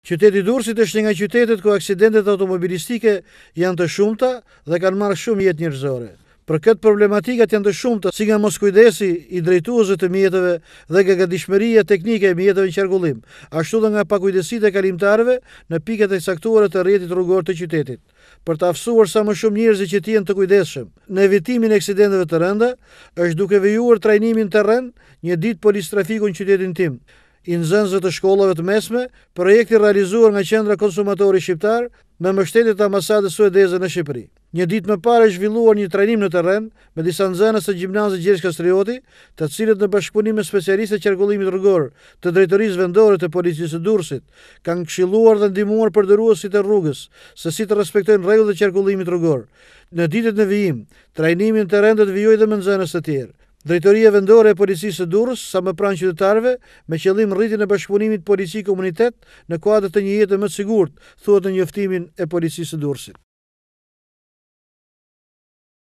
Qyteti Durrësit është një nga qytetet ku aksidentet automobilistike janë të shumta dhe kanë marrë shumë jetë njerëzore. Për këtë problematikat janë të shumta, si nga moskujdesi i drejtuesve të mjeteve dhe nga gatishmëria teknike e mjeteve në qarkullim, ashtu dhe nga pakujdesitë e kalimtarëve në pikat e caktuara të rrjetit rrugor të qytetit. Për të aftësuar sa më shumë njerëz që të jenë të kujdesshëm në evitimin e aksidenteve të rënda, është duke lejuar trajnimin terren një ditë polis trafiku në qytetin tim. I nxënësve të shkollave të mesme, projekti realizuar nga Qendra Konsumatori Shqiptar me mbështetje të ambasadës suedeze në Shqipëri. Një ditë më parë është zhvilluar një trajnim në terren me disa nxënës të gjimnazit Gjergj Kastrioti, të cilët në bashkëpunim me specialistë të qarkullimit rrugor të Drejtorisë Vendore të Policisë së Durrësit kanë këshilluar dhe ndihmuar përdorësit e rrugës se si të respektojnë rregullat e qarkullimit rrugor. Në ditët në vijim, trajnimi në terren do të vijojë edhe me nxënës të tjerë. Drejtoria Vendore e Policisë së Durrës sa më pranë qytetarëve me qëllim rritjen e bashkëpunimit polici-komunitet në kuadër të një jete më të sigurt, thuhet në njoftimin e Policisë së Durrësit.